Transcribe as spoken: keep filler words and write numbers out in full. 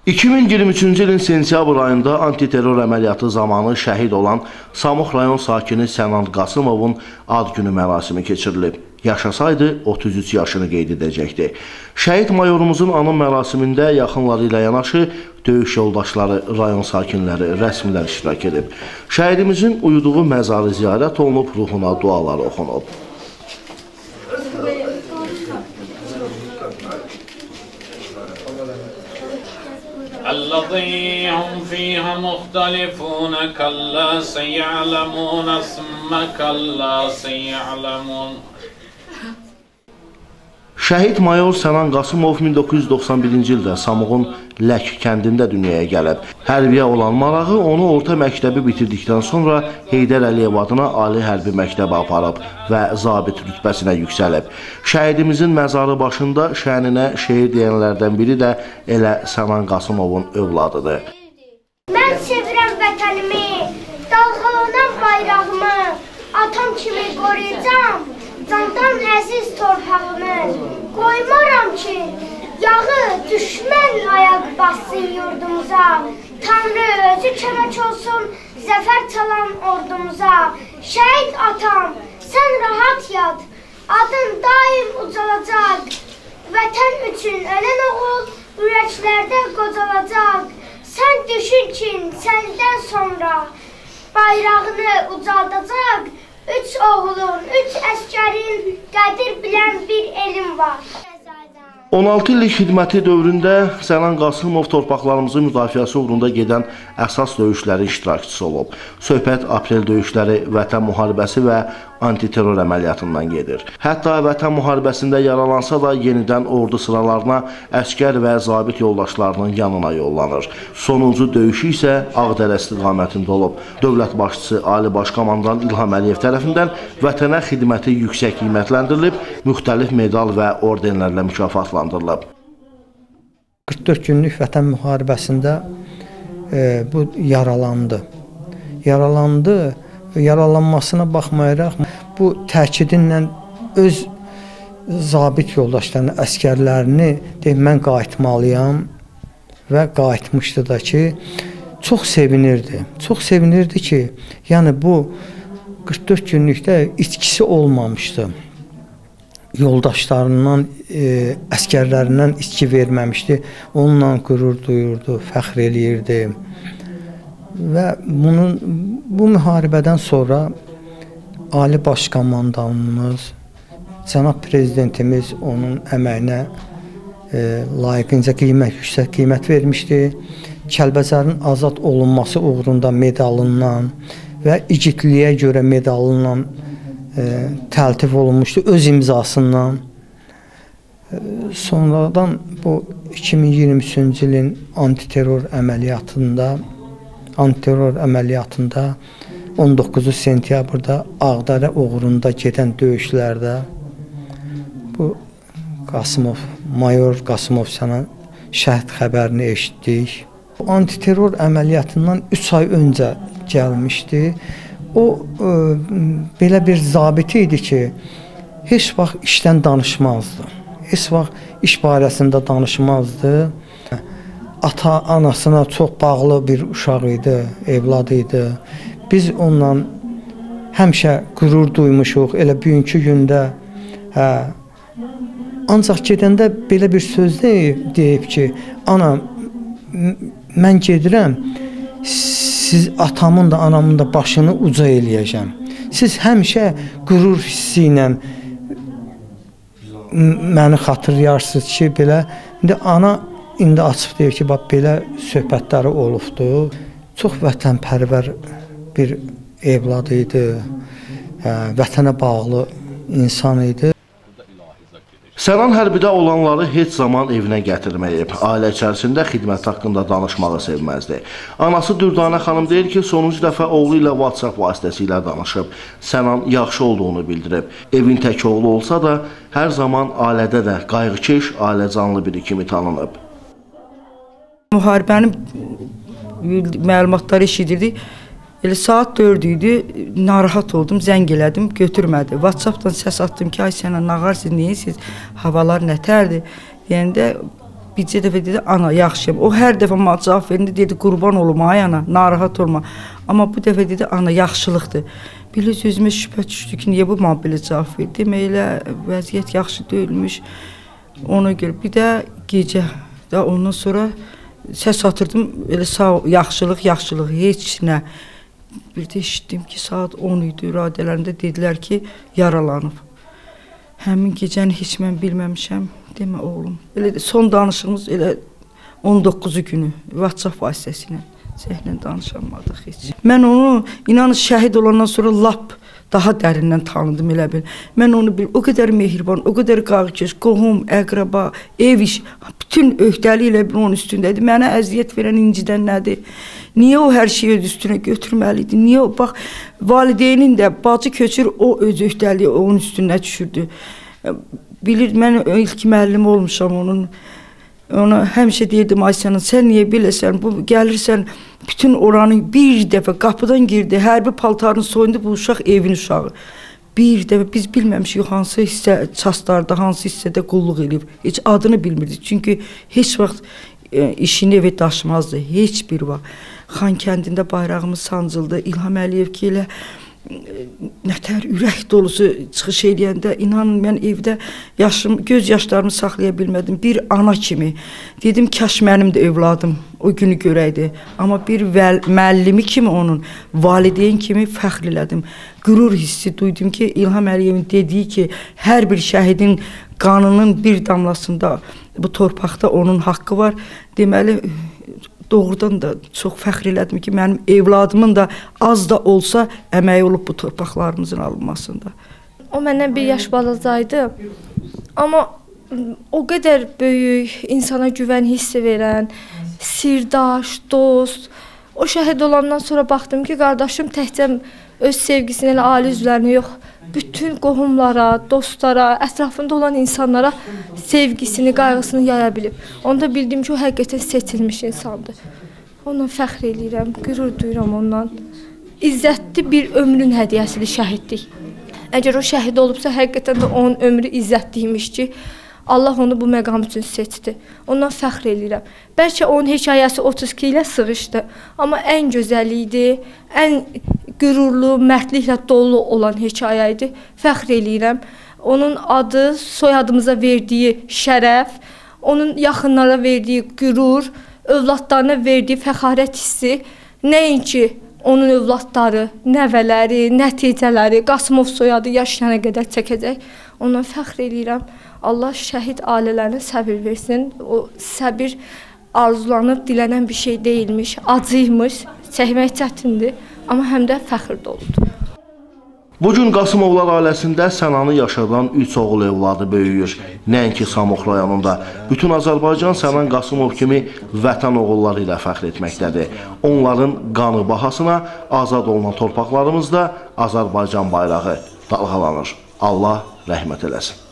iki min iyirmi üçüncü ilin sentyabr ayında antiterror əməliyyatı zamanı şəhid olan Samux rayon sakini Sənan Qasımovun ad günü mərasimi keçirilib. Yaşasaydı otuz üç yaşını qeyd edəcəkdi. Şəhid mayorumuzun anım mərasimində yaxınları ilə yanaşı döyüş yoldaşları, rayon sakinləri, rəsmilər iştirak edib. Şəhidimizin uyuduğu məzarı ziyarət olunub, ruhuna dualar oxunub. الذي هم فيها مختلفون كلا سيعلمون ثم كلا سيعلمون. Şəhid mayor Sənan Qasımov min doqquz yüz doxsan birinci ildə Samuğun Lək kəndində dünyaya gəlib. Hərbiyə olan marağı onu orta məktəbi bitirdikdən sonra Heydər Əliyev adına Ali Hərbi məktəbə aparıb və zabit rütbəsinə yüksəlib. Şəhidimizin məzarı başında şəninə şeir deyənlərdən biri də elə Sənan Qasımovun övladıdır. Mən sevirəm vətənimi, dalğalanan bayrağımı, atam kimi qoruyacam, candan əziz torpağımı. Qoymaram ki, yağı düşmən ayaq bassın yurdumuza. Tanrı özü kömək olsun, zəfər çalan ordumuza. Şəhid atam, sən rahat yat, adın daim ucalacaq. Vətən üçün ölən oğul ürəklərdə qocalacaq. Sən düşün ki, səndən sonra bayrağını ucaldacaq. Üç oğulun, üç əskərin qədir bilən bir elim var. on altı illik xidməti dövründə Sənan Qasımov torpaqlarımızın müdafiəsi uğrunda gedən əsas döyüşlərin iştirakçısı olub. Söhbət aprel döyüşləri, vətən müharibəsi və antiterror əməliyyatından gedir. Hətta vətən müharibəsində yaralansa da yenidən ordu sıralarına əskər və zabit yoldaşlarının yanına yollanır. Sonuncu döyüşü isə Ağdərə istiqamətində olub. Dövlət başçısı Ali Baş Komandan İlham Əliyev tərəfindən vətənə xidməti yüksək qiymətləndirilib, müxtəlif medal və ordenlərlə mükafatlandırılıb. qırx dörd günlük vətən müharibəsində e, bu yaralandı. Yaralandı, yaralanmasına baxmayaraq bu təkidinlə öz zabit yoldaşlarını, əskərlərini deyib, mən qayıtmalıyam və qayıtmışdı da ki, çox sevinirdi. Çox sevinirdi ki, yəni bu qırx dörd günlükdə itkisi olmamışdı. Yoldaşlarından, e, əskərlərindən içki verməmişdi. Onunla qürur duyurdu, fəxr eləyirdi. Və bunun, bu müharibədən sonra Ali Baş Komandanımız, cənab prezidentimiz onun əməyinə e, layiqincə qiymət, yüksək qiymət vermişdi. Kəlbəcərin azad olunması uğrunda medalından və igidliyə görə medalından E, təltif olunmuşdu öz imzasından. E, sonradan bu iki min iyirmi üçüncü ilin antiterror əməliyyatında antiterror əməliyyatında on doqquzu sentyabrda Ağdərə uğrunda gedən döyüşlərdə bu Qasımov, mayor Qasımov Sənan şəhid xəbərini eşitdik. Antiterror əməliyyatından üç ay öncə gəlmişdi. O e, belə bir zabiti idi ki, heç vaxt işdən danışmazdı. Heç vaxt iş barəsində danışmazdı. Ata, anasına çox bağlı bir uşaq idi, evlad idi. Biz onunla həmişə qürur duymuşuq, elə bugünkü gündə. Hə. Ancaq gedəndə belə bir söz deyib, deyib ki, ana, mən gedirəm, siz atamın da, anamın da başını uca eləyəcəm. Siz həmişə qürur hissi ilə məni xatırlayarsınız ki, belə, indi ana indi açıb deyir ki, bax, belə söhbətləri olubdu. Çox vətənpərvər bir evlad idi, vətənə bağlı insan idi. Sənan hərbidə olanları heç zaman evinə gətirməyib. Ailə içərisində xidmət haqqında danışmağı sevməzdi. Anası Dürdanə xanım deyir ki, sonuncu dəfə oğlu ilə WhatsApp vasitəsilə danışıb. Sənan yaxşı olduğunu bildirib. Evin tək oğlu olsa da, hər zaman ailədə də qayğıkeş, ailəcanlı biri kimi tanınıb. Müharibənin məlumatları eşidirdik. Elə saat dörd idi, narahat oldum, zəng elədim, götürmədi. WhatsAppdan səs atdım ki, ay sənə nağar, siz neyirsiniz, havalar nətərdir? Deyəndə bircə dəfə dedi, ana, yaxşıyam. O hər dəfə mənə cavab verindi, dedi, qurban olum, ay ana, narahat olma. Amma bu dəfə dedi, ana, yaxşılıqdır. Biliz, özümə şübhə düşdü ki, niyə bu mənə belə cavab verdi? Demək elə vəziyyət yaxşı deyilmiş. Ona görə bir də gecə, da ondan sonra səs atırdım, elə sağ, yaxşılıq, yaxşılıq, heç nə. Bir də eşitdim ki, saat on idi, radələrində dedilər ki, yaralanıb. Həmin gecəni heç mən bilməmişəm, demə oğlum. Elə son danışığımız elə on doqquzu günü, WhatsApp vasitəsilə. Səhlə danışamadıq heç. Mən onu, inanın, şəhid olandan sonra lap daha dərindən tanıdım elə bil. Mən onu bil, o qədər mehriban, o qədər qağıkeş, qohum, əqraba, ev iş, bütün öhdəliyi ilə bir onun üstündədir. Mənə əziyyət verən, incidən nədir? Niyə o hər şeyi öz üstünə götürməlidir? Niyə o, bax, valideynin də bacı köçür, o öz öhdəliyi onun üstünə düşürdü. Bilir, mən ilk müəllim olmuşam onun. Ona həmişə deyirdim, Ayşənin, sən niyə biləsən, bu gəlirsən, bütün oranı bir dəfə qapıdan girdi, hərbi paltarını soyundu, bu uşaq evin uşağı. Bir dəfə biz bilməmişik hansı hissə çaslarda, hansı hissədə qulluq edib, heç adını bilmirdik. Çünki heç vaxt e, işini evə daşımazdı, heç bir vaxt. Xan kəndində bayrağımız sancıldı, İlham Əliyev ki, elə nətər ürək dolusu çıxış eləyəndə, inanın, mən evdə yaşım, göz yaşlarımı saxlaya bilmədim. Bir ana kimi dedim, kaş mənim də övladım o günü görəydi. Amma bir müəllimi kimi onun, valideyn kimi fəxr elədim. Qürur hissi duydum ki, İlham Əliyevin dediyi ki, hər bir şəhidin qanının bir damlasında bu torpaqda onun haqqı var. Deməli, doğrudan da çox fəxr elədim ki, mənim evladımın da az da olsa əməyi olub bu torpaqlarımızın alınmasında. O məndən bir yaş balacaydı, amma o qədər böyük, insana güvən hissi verən, sirdaş, dost. O şəhid olandan sonra baxdım ki, qardaşım təkcə öz sevgisini elə ailə üzvlərinə yox, bütün qohumlara, dostlara, ətrafında olan insanlara sevgisini, qayğısını yaya bilib. Onda bildim ki, o həqiqətən seçilmiş insandır. Ondan fəxr eləyirəm, qürur duyuram ondan. İzzətli bir ömrün hədiyyəsili şəhidlik. Əgər o şəhid olubsa, həqiqətən də onun ömrü izzətliymiş ki, Allah onu bu məqam üçün seçdi. Ondan fəxr eləyirəm. Bəlkə onun hekayəsi otuz iki ilə sığışdı, amma ən gözəli idi, ən qürurlu, mərdliklə dolu olan hekayə idi. Fəxr eləyirəm. Onun adı, soyadımıza verdiyi şərəf, onun yaxınlara verdiyi qürur, övladlarına verdiyi fəxarət hissi, nəinki onun övladları, nəvələri, nəticələri, Qasımov soyadı yaşayana qədər çəkəcək. Ondan fəxr eləyirəm. Allah şəhid ailələrinə səbir versin. O səbir arzulanıb dilənən bir şey deyilmiş, acıymış, çəkmək çətindir, amma həm də fəxr doludur. Bugün Qasımovlar ailəsində Sənanı yaşadan üç oğul evladı böyüyür. Nəinki Samux rayonunda. Bütün Azərbaycan Sənan Qasımov kimi vətən oğulları ilə fəxr etməkdədir. Onların qanı bahasına azad olunan torpaqlarımızda Azərbaycan bayrağı dalğalanır. Allah rəhmət eləsin.